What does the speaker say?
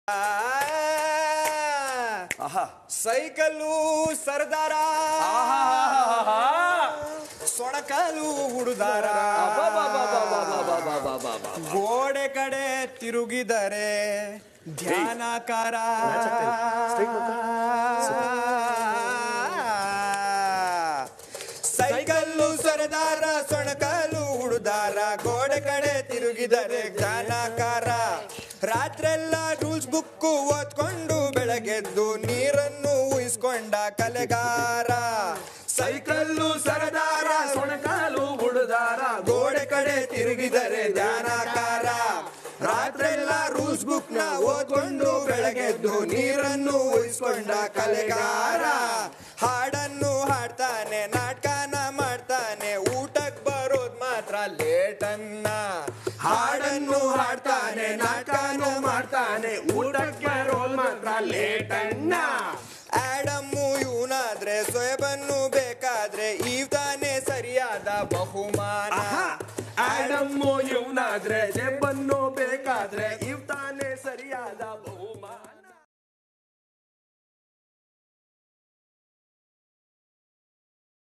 cycle ಸರ್ದಾರ ಸೊಣಕಾಲು ಹುಡುದಾರ ಗೋಡೆ ಕಡೆ ತಿರುಗಿದರೆ ಧ್ಯಾನಕಾರ cycle ಸರ್ದಾರ ಸೊಣಕಾಲು ಹುಡುದಾರ ಗೋಡೆ ಕಡೆ ತಿರುಗಿದರೆ ಧ್ಯಾನಕಾರ ರಾತ್ರೆಲ್ಲ ರೂಲ್ಸ್ ಬುಕ್ ಓದ್ಕೊಂಡು ಬೆಳಗೆದ್ದು ನೀರನ್ನು ಊಹಿಸ್ಕೊಂಡ ಕಲೆಗಾರ ಸೈಕಲ್ಲು ಸರದಾರ ಸೊಣಕಾಲು ಹುಡುದಾರ ಗೋಡೆ ಕಡೆ ತಿರುಗಿದರೆ ಧ್ಯಾನಕಾರ ರಾತ್ರೆಲ್ಲ ರೂಲ್ಸ್ ಬುಕ್ ನ ಓದ್ಕೊಂಡು ಬೆಳಗೆದ್ದು ನೀರನ್ನು ಊಹಿಸ್ಕೊಂಡ ಕಲೆಗಾರ ಹಾಡನ್ನು ಹಾಡ್ತಾನೆ ನಾಟಕನ ಮಾಡ್ತಾನೆ ಊಟಕ್ ಬರೋದ್ ಮಾತ್ರ ಲೇಟನ್ನ ಹಾಡನ್ನು ಹಾಡ್ತಾನೆ ನಾಟಕನು ಮಾಡ್ತಾನೆ ಊಟಕ್ಕೆ ಬರೋದ್ ಮಾತ್ರ ಲೇಟನ್ನ ಆಡಮ್ಮು ಇವನಾದ್ರೆ ಸೊಯಬನ್ನು ಬೇಕಾದ್ರೆ ಇವ್ತಾನೆ ಸರಿಯಾದ ಬಹುಮಾನ ಆಡಮ್ಮು ಇವನಾದ್ರೆ ಸೊಯಬನ್ನು ಬೇಕಾದ್ರೆ ಇವ್ತಾನೆ ಸರಿಯಾದ ಬಹುಮಾನ